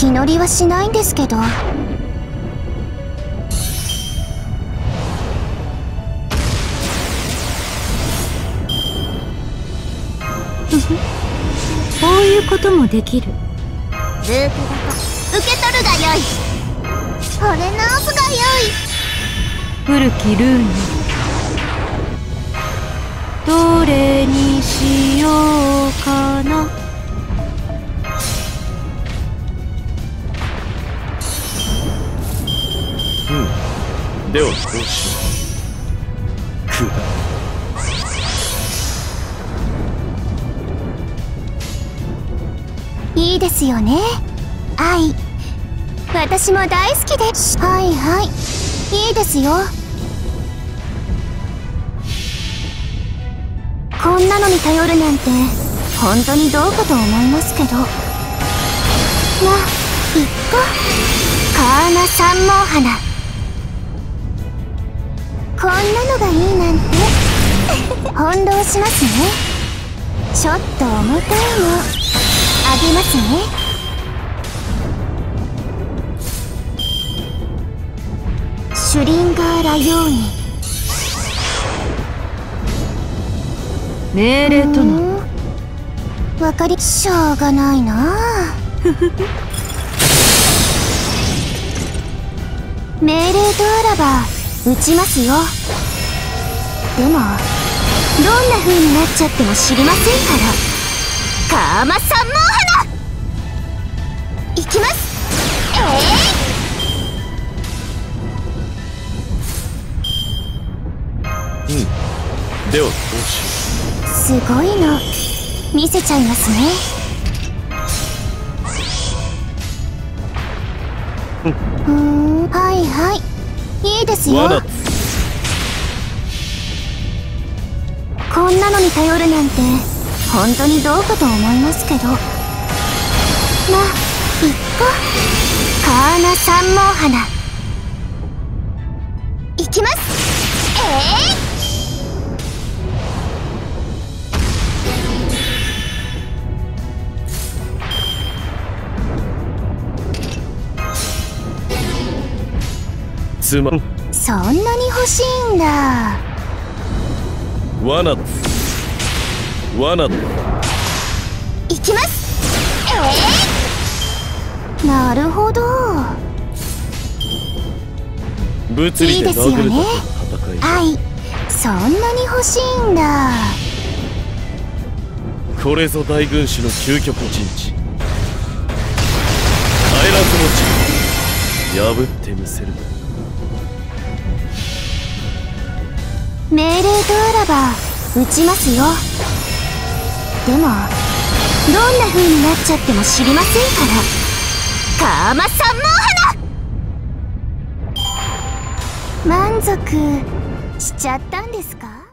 気乗りはしないんですけど。 こういうこともできる。 ループ型受け取るがよい。惚れ直すがよい。 古きルーニどれにしようかな。 ではこうしよう。くだいいですよね、愛。私も大好きです。はいはい、いいですよ。こんなのに頼るなんて本当にどうかと思いますけど。まあいっか。カーナ三毛花、こんなのがいいなんて翻弄しますね。ちょっと重たいのあげますね。シュリンガーラヨーニ。 命令とのわかりしょうがないな。命令とあらば撃ちますよ。でもどんな風になっちゃっても知りませんから。カーマ三毛花いきます。 ではこうしよう。すごいの見せちゃいますね。はいはい、いいですよ。こんなのに頼るなんて本当にどうかと思いますけど。まあいっか。カーナ三毛花いきます。 つまん。 そんなに欲しいんだ。 罠だ罠だ。 いきます。なるほど。 物理で殴るだけの戦い。 はい、そんなに欲しいんだ。 これぞ大軍師の究極陣地。帰らずの地破ってみせる。 命令とあらば撃ちますよ。でもどんな風になっちゃっても知りませんから。カーマ三毛花満足しちゃったんですか？